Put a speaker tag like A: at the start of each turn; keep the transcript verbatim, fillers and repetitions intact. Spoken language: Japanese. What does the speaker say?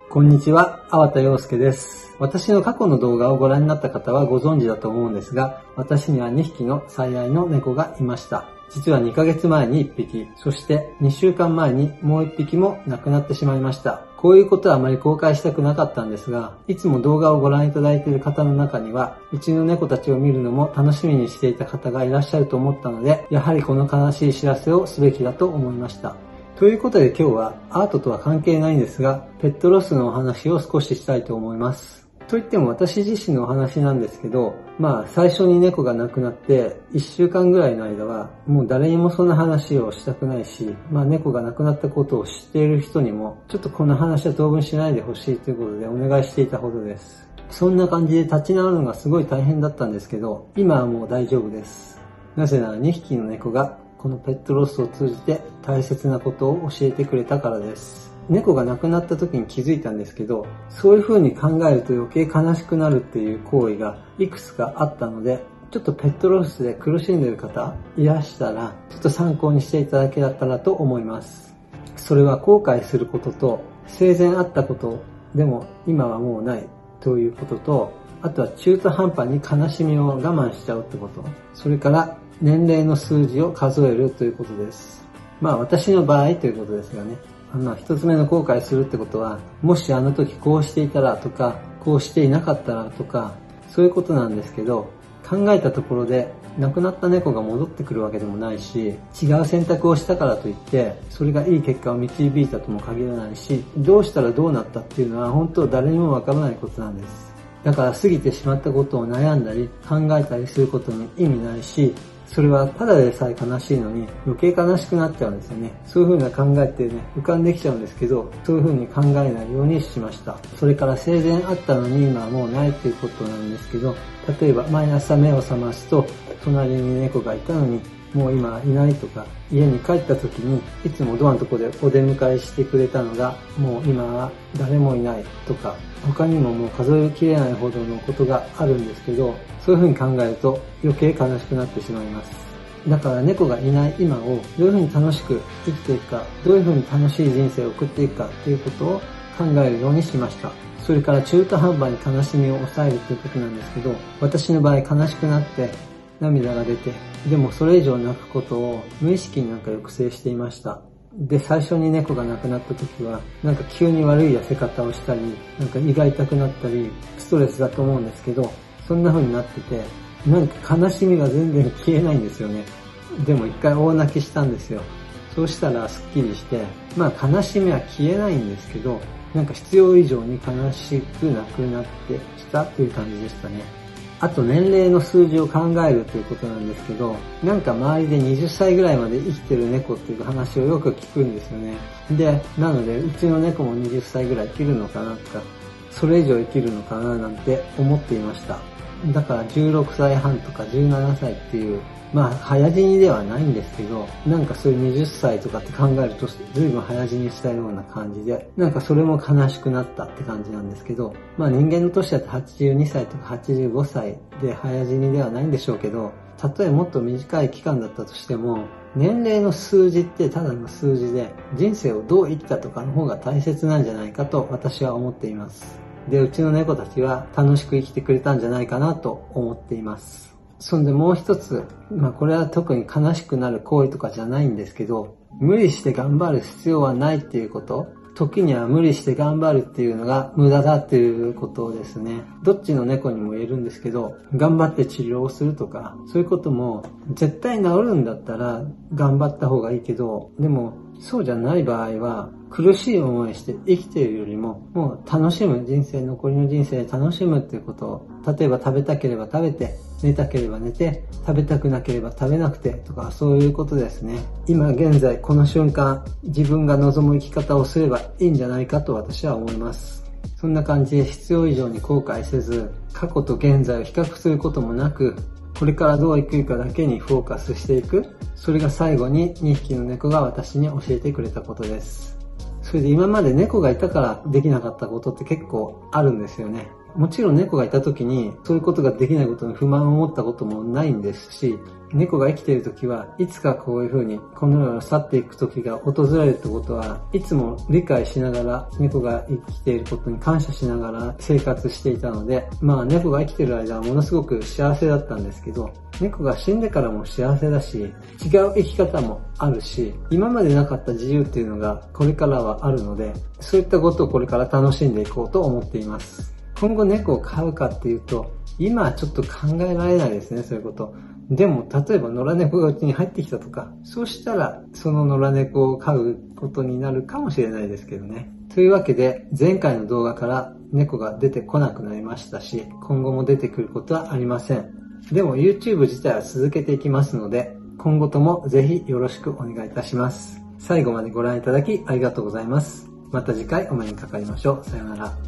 A: こんにちは、粟田洋介です。私の過去の動画をご覧になった方はご存知だと思うんですが、私にはにひきの最愛の猫がいました。実はにかげつまえにいっぴき、そしてにしゅうかんまえにもういっぴきも亡くなってしまいました。こういうことはあまり公開したくなかったんですが、いつも動画をご覧いただいている方の中には、うちの猫たちを見るのも楽しみにしていた方がいらっしゃると思ったので、やはりこの悲しい知らせをすべきだと思いました。ということで今日はアートとは関係ないんですが、ペットロスのお話を少ししたいと思います。といっても私自身のお話なんですけど、まあ最初に猫が亡くなっていっしゅうかんぐらいの間はもう誰にもそんな話をしたくないし、まあ猫が亡くなったことを知っている人にもちょっとこんな話は当分しないでほしいということでお願いしていたほどです。そんな感じで立ち直るのがすごい大変だったんですけど、今はもう大丈夫です。なぜならにひきの猫がこのペットロスを通じて大切なことを教えてくれたからです。猫が亡くなった時に気づいたんですけど、そういう風に考えると余計悲しくなるっていう行為がいくつかあったので、ちょっとペットロスで苦しんでいる方いらしたら、ちょっと参考にしていただけたらと思います。それは後悔することと、生前あったことでも今はもうないということと、あとは中途半端に悲しみを我慢しちゃうってこと、それから年齢の数字を数えるということです。まあ私の場合ということですがね。まあ一つ目の後悔するってことは、もしあの時こうしていたらとか、こうしていなかったらとか、そういうことなんですけど、考えたところで亡くなった猫が戻ってくるわけでもないし、違う選択をしたからといって、それがいい結果を導いたとも限らないし、どうしたらどうなったっていうのは本当誰にもわからないことなんです。だから過ぎてしまったことを悩んだり考えたりすることに意味ないし、それはただでさえ悲しいのに余計悲しくなっちゃうんですよね。そういう風な考えってね、浮かんできちゃうんですけど、そういう風に考えないようにしました。それから生前あったのに今はもうないっていうことなんですけど、例えば毎朝目を覚ますと隣に猫がいたのにもう今いないとか、家に帰った時にいつもドアのとこでお出迎えしてくれたのがもう今は誰もいないとか、他にももう数えきれないほどのことがあるんですけど、そういう風に考えると余計悲しくなってしまいます。だから猫がいない今をどういう風に楽しく生きていくか、どういう風に楽しい人生を送っていくかということを考えるようにしました。それから中途半端に悲しみを抑えるということなんですけど、私の場合悲しくなって涙が出て、でもそれ以上泣くことを無意識になんか抑制していました。で、最初に猫が亡くなった時は、なんか急に悪い痩せ方をしたり、なんか胃が痛くなったり、ストレスだと思うんですけど、そんな風になってて、なんか悲しみが全然消えないんですよね。でも一回大泣きしたんですよ。そうしたらスッキリして、まあ悲しみは消えないんですけど、なんか必要以上に悲しくなくなってきたという感じでしたね。あと年齢の数字を考えるということなんですけど、なんか周りではたちぐらいまで生きてる猫っていう話をよく聞くんですよね。で、なのでうちの猫もはたちぐらい生きるのかなとか、それ以上生きるのかななんて思っていました。だからじゅうろくさいはんとかじゅうななさいっていう、まあ早死にではないんですけど、なんかそういうはたちとかって考えると随分早死にしたような感じで、なんかそれも悲しくなったって感じなんですけど、まあ人間の年だとはちじゅうにさいとかはちじゅうごさいで早死にではないんでしょうけど、たとえもっと短い期間だったとしても、年齢の数字ってただの数字で、人生をどう生きたとかの方が大切なんじゃないかと私は思っています。で、うちの猫たちは楽しく生きてくれたんじゃないかなと思っています。そんでもう一つ、まあこれは特に悲しくなる行為とかじゃないんですけど、無理して頑張る必要はないっていうこと、時には無理して頑張るっていうのが無駄だっていうことですね。どっちの猫にも言えるんですけど、頑張って治療をするとか、そういうことも絶対治るんだったら頑張った方がいいけど、でもそうじゃない場合は苦しい思いして生きているよりも、もう楽しむ人生、残りの人生楽しむっていうことを、例えば食べたければ食べて、寝たければ寝て、食べたくなければ食べなくてとか、そういうことですね。今現在この瞬間、自分が望む生き方をすればいいんじゃないかと私は思います。そんな感じで必要以上に後悔せず、過去と現在を比較することもなく、これからどう生きるかだけにフォーカスしていく。それが最後ににひきの猫が私に教えてくれたことです。それで今まで猫がいたからできなかったことって結構あるんですよね。 もちろん猫がいた時にそういうことができないことに不満を持ったこともないんですし、猫が生きている時はいつかこういう風にこの世を去っていく時が訪れるってことはいつも理解しながら、猫が生きていることに感謝しながら生活していたので、まあ猫が生きている間はものすごく幸せだったんですけど、猫が死んでからも幸せだし、違う生き方もあるし、今までなかった自由っていうのがこれからはあるので、そういったことをこれから楽しんでいこうと思っています。今後猫を飼うかっていうと、今はちょっと考えられないですね、そういうこと。でも、例えば野良猫がうちに入ってきたとか、そうしたらその野良猫を飼うことになるかもしれないですけどね。というわけで、前回の動画から猫が出てこなくなりましたし、今後も出てくることはありません。でも YouTube 自体は続けていきますので、今後ともぜひよろしくお願いいたします。最後までご覧いただきありがとうございます。また次回お目にかかりましょう。さようなら。